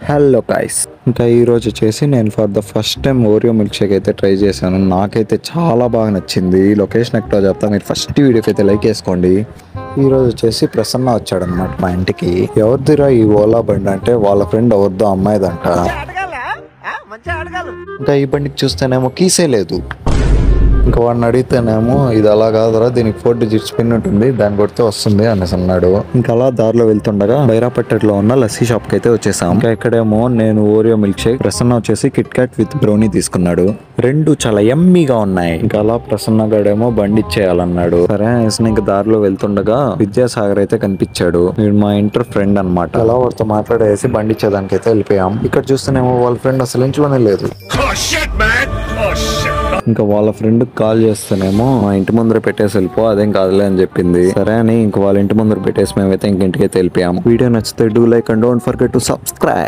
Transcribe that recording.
Hello guys, ఇంకా ఈరోజు వచ్చేసి నేను for the first time Oreo milkshake అయితే ట్రై చేశాను. నాకైతే చాలా బాగా నచ్చింది. లొకేషన్ ఎక్కడో చెప్తా, మీరు ఫస్ట్ వీడియోకి అయితే లైక్ వేసుకోండి. ఈరోజు వచ్చేసి ప్రసన్న వచ్చాడనమాట మా ఇంటికి. ఎవరిదిరా ఈ ఓలా బండి అంటే వాళ్ళ ఫ్రెండ్ ఎవరిదో అమ్మాయిదంట. ఇంకా ఈ బండికి చూస్తేనేమో కీసే లేదు. ఇంకా వాడిని అడిగితేనేమో ఇది అలా కాదురా, దీనికి 4 digits పిన్ ఉంటుంది, దాన్ని కొడితే వస్తుంది అనేసి అన్నాడు. ఇంకా అలా దారిలో వెళ్తుండగా బైరాపట్టెట్లో ఉన్న లస్సీ షాప్ కి అయితే వచ్చేసాం. ఇంకా ఇక్కడేమో నేను ఓరియో మిల్క్ షేక్, ప్రసన్న వచ్చేసి కిట్ క్యాట్ విత్ బ్రౌనీ తీసుకున్నాడు. రెండు చాలా యమ్మీగా ఉన్నాయి. ఇంకా అలా ప్రసన్న గాడేమో బండి ఇచ్చేయాలన్నాడు. సరే అనేసి ఇంకా దారిలో వెళ్తుండగా విద్యాసాగర్ అయితే కనిపించాడు. వీడు మా ఇంటర్ ఫ్రెండ్ అనమాట. అలా వాడితో మాట్లాడేసి బండి ఇచ్చేదానికి అయితే వెళ్ళిపోయాం. ఇక్కడ చూస్తేనేమో వాళ్ళ ఫ్రెండ్ అసలు ఇంట్లోనే లేదు. ఇంకా వాళ్ళ ఫ్రెండ్ కాల్ చేస్తేనేమో మా ఇంటి ముందర పెట్టేసి వెళ్ళిపో, అదేం కాదులే అని చెప్పింది. సరే అని ఇంక వాళ్ళ ఇంటి ముందర పెట్టేసి మేమైతే ఇంటికైతే వెళ్ళిపోయాం. వీడియో నచ్చితే do like and don't forget to subscribe.